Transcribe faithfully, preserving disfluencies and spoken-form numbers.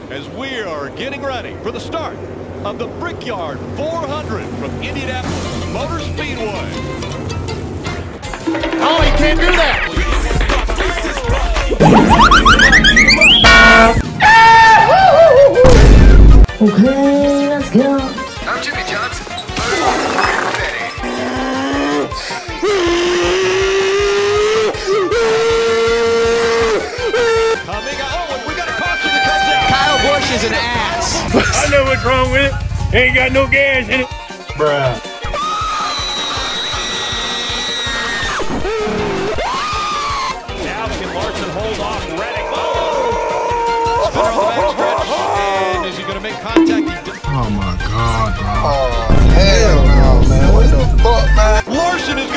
as we are getting ready for the start of the Brickyard four hundred from Indianapolis Motor Speedway. Oh, he can't do that! Okay, let's go. I'm Jimmy Johnson. Bush is an ass. I know what's wrong with it. Ain't got no gas in it. Bruh. Now can Larson hold off Reddick? Oh! Spinner on the back stretch. And is he going to make contact? Oh my God, bro. Oh, hell no, man. What the fuck, man? Larson is